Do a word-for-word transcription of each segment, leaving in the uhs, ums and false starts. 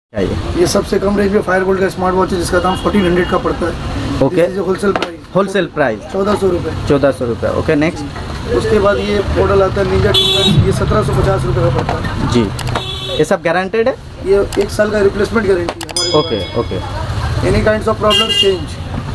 ये सबसे कम रेंज में फायर बोल्ट का स्मार्ट वॉच है जिसका दाम फोर्टीन हंड्रेड का पड़ता है। Okay, wholesale price wholesale price चौदह सौ रुपये चौदह सौ रुपये। Okay, next. उसके बाद ये मॉडल आता है निंजा टू, ये सत्रह सौ पचास रुपये का पड़ता है जी। ये सब गारंटेड है? ये एक साल का रिप्लेसमेंट गारंटी है हमारे। Okay okay. Any kinds of problem change.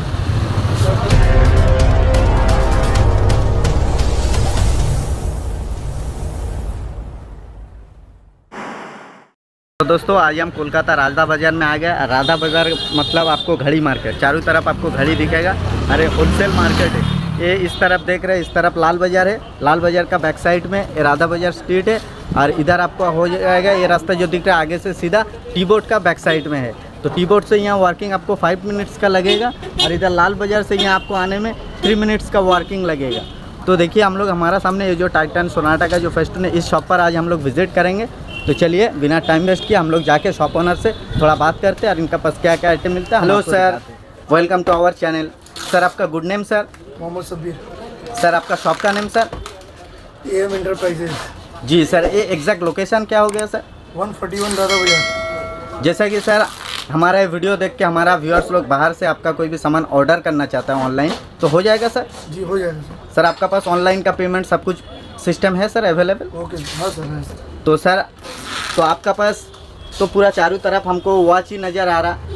तो दोस्तों आज हम कोलकाता राधा बाज़ार में आ गए। राधा बाज़ार मतलब आपको घड़ी मार्केट, चारों तरफ आपको घड़ी दिखेगा। अरे होलसेल मार्केट है ये। इस तरफ देख रहे हैं, इस तरफ लाल बाज़ार है। लाल बाज़ार का बैक साइड में ये राधा बाज़ार स्ट्रीट है और इधर आपको हो जाएगा ये रास्ता जो दिख रहा है आगे से सीधा टी बोर्ड का बैक साइड में है। तो टी बोर्ड से यहाँ वॉकिंग आपको फाइव मिनट्स का लगेगा और इधर लाल बाज़ार से यहाँ आपको आने में थ्री मिनट्स का वॉकिंग लगेगा। तो देखिए हम लोग हमारा सामने ये जो टाइटन सोनाटा का जो फेस्टिवल है, इस शॉप पर आज हम लोग विजिट करेंगे। तो चलिए बिना टाइम वेस्ट किए हम लोग जाके शॉप ओनर से थोड़ा बात करते हैं और इनका पास क्या क्या आइटम मिलता है। Hello sir, welcome to our channel. Sir आपका good name sir? Mohammed Sabir. Sir आपका शॉप का नेम सर? M enterprises. जी सर, ये एग्जैक्ट लोकेशन क्या हो गया sir? One forty one Radha Bazar. जैसा कि सर हमारा ये वीडियो देख के हमारा व्यूअर्स लोग बाहर से आपका कोई भी सामान ऑर्डर करना चाहता है ऑनलाइन, तो हो जाएगा सर? जी हो जाएगा सर। सर आपका पास ऑनलाइन का पेमेंट सब कुछ सिस्टम है सर अवेलेबल? ओके हाँ सर है सर। तो सर तो आपका पास तो पूरा चारों तरफ हमको वॉच ही नज़र आ रहा,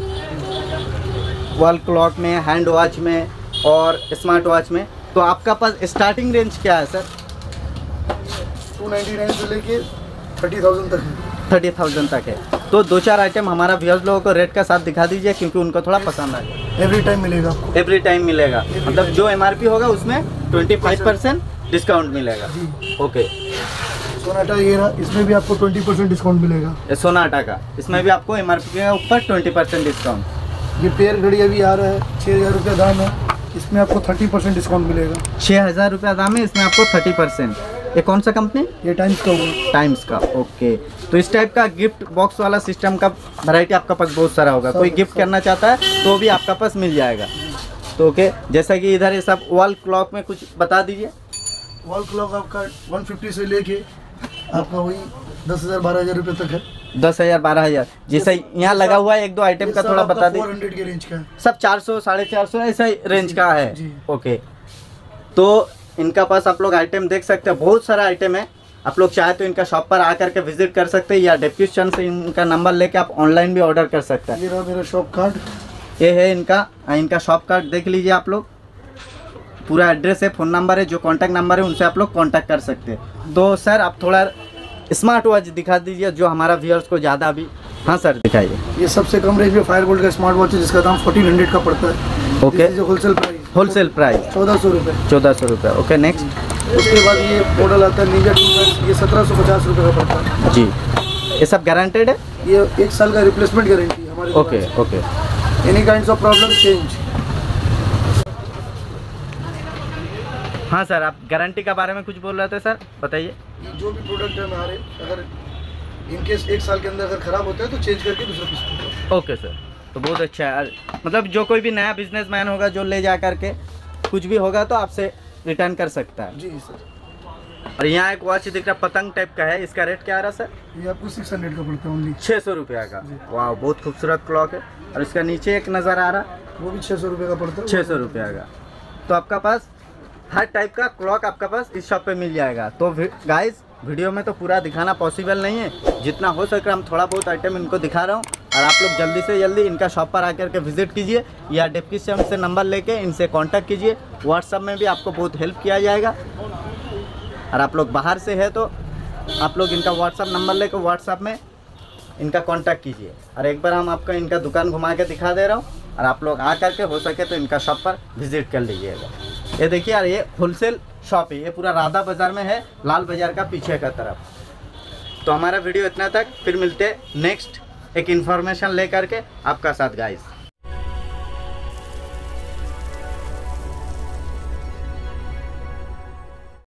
वॉल क्लॉक में, हैंड वॉच में और स्मार्ट वॉच में। तो आपका पास स्टार्टिंग रेंज क्या है सर? टू नाइन्टी नाइन से लेके थर्टी थाउजेंड तक है। थर्टी थाउजेंड तक है। तो दो चार आइटम हमारा व्यूअर्स लोगों को रेट का साथ दिखा दीजिए क्योंकि उनको थोड़ा पसंद आएगा। एवरी टाइम मिलेगा। एवरी टाइम मिलेगा, मतलब जो एम आर पी होगा उसमें ट्वेंटी फाइव परसेंट डिस्काउंट मिलेगा। ओके। सोनाटा ये रहा, इसमें भी आपको ट्वेंटी परसेंट डिस्काउंट मिलेगा। सोनाटा का इसमें भी आपको एम आर पी के ऊपर ट्वेंटी परसेंट डिस्काउंट। ये पेयर घड़ी अभी आ रहा है, छः हज़ार रुपये दाम है, इसमें आपको थर्टी परसेंट डिस्काउंट मिलेगा। छः हज़ार रुपया दाम है, इसमें आपको थर्टी परसेंट। ये कौन सा कंपनी? ये टाइम्स का होगा। टाइम्स का। ओके। तो इस टाइप का गिफ्ट बॉक्स वाला सिस्टम का वैरायटी आपका पास बहुत सारा होगा। कोई गिफ्ट करना चाहता है तो भी आपका पास मिल जाएगा। तो ओके, जैसा कि इधर ये सब वॉल क्लॉक में कुछ बता दीजिए। वॉल क्लॉक आपका वन फिफ्टी से लेके आपका वही दस हज़ार बारह हज़ार रुपये तक है। दस हज़ार बारह हज़ार जैसा यहाँ लगा हुआ है, एक दो आइटम का थोड़ा बता दीजिए। फोर हंड्रेड के रेंज का है। सब चार सौ साढ़े चार सौ ऐसा रेंज का है। जी। ओके। तो इनका पास आप लोग आइटम देख सकते हैं, बहुत सारा आइटम है। आप लोग चाहे तो इनका शॉप पर आकर के विजिट कर सकते हैं या डिस्क्रिप्शन से इनका नंबर लेके आप ऑनलाइन भी ऑर्डर कर सकते हैं। ये रहा मेरा शॉप कार्ड। ये है इनका इनका शॉप कार्ड, देख लीजिए आप लोग। पूरा एड्रेस है, फ़ोन नंबर है, जो कॉन्टैक्ट नंबर है उनसे आप लोग कॉन्टैक्ट कर सकते हैं। तो सर आप थोड़ा स्मार्ट वॉच दिखा दीजिए जो हमारा व्यूअर्स को ज़्यादा अभी। हाँ सर दिखाइए। ये सबसे कम रेंज में फायर बोल्ट का स्मार्ट वॉच है जिसका दाम फोर्टीन हंड्रेड का पड़ता है। Okay. Wholesale price wholesale price चौदह सौ रुपये चौदह सौ रुपये। Okay, next. उसके बाद ये मॉडल आता है निंजा टू, ये सत्रह सौ पचास रुपये का पड़ता है। जी। ये सब गारंटेड है? ये एक साल का रिप्लेसमेंट गारंटी है हमारे। Okay okay. Any kinds of problem change. हाँ सर, आप गारंटी के बारे में कुछ बोल रहे थे सर, बताइए। जो भी प्रोडक्ट है हमारे, अगर इनकेस एक साल के अंदर अगर ख़राब होता है तो चेंज करके दूसरा पीस मिलेगा। ओके सर, तो बहुत अच्छा है। मतलब जो कोई भी नया बिजनेसमैन होगा जो ले जा करके कुछ भी होगा तो आपसे रिटर्न कर सकता है। जी सर। और यहाँ एक वॉच दिख रहा पतंग टाइप का है, इसका रेट क्या आ रहा सर? ये आपको सिक्स हंड्रेड का पड़ता है ओनली। छः सौ रुपया का। वाह, बहुत खूबसूरत क्लॉक है। और इसका नीचे एक नज़र आ रहा, वो भी छः सौ रुपये का पड़ता है। छः सौ रुपया का। तो आपका पास हर टाइप का क्लॉक आपका पास इस शॉप पे मिल जाएगा। तो गाइस वीडियो में तो पूरा दिखाना पॉसिबल नहीं है, जितना हो सके हम थोड़ा बहुत आइटम इनको दिखा रहा हूँ। और आप लोग जल्दी से जल्दी इनका शॉप पर आकर के विजिट कीजिए या डिस्क्रिप्शन से नंबर लेके इनसे कांटेक्ट कीजिए। व्हाट्सएप में भी आपको बहुत हेल्प किया जाएगा। और आप लोग बाहर से है तो आप लोग इनका व्हाट्सएप नंबर लेकर व्हाट्सएप में इनका कांटेक्ट कीजिए। और एक बार हम आपको इनका दुकान घुमा के दिखा दे रहा हूँ और आप लोग आ करके हो सके तो इनका शॉप पर विजिट कर लीजिएगा। ये देखिए यार, ये होलसेल शॉप है, ये पूरा राधा बाज़ार में है, लाल बाज़ार का पीछे का तरफ। तो हमारा वीडियो इतना तक, फिर मिलते नेक्स्ट एक इन्फॉर्मेशन लेकर के आपका साथ गाइस।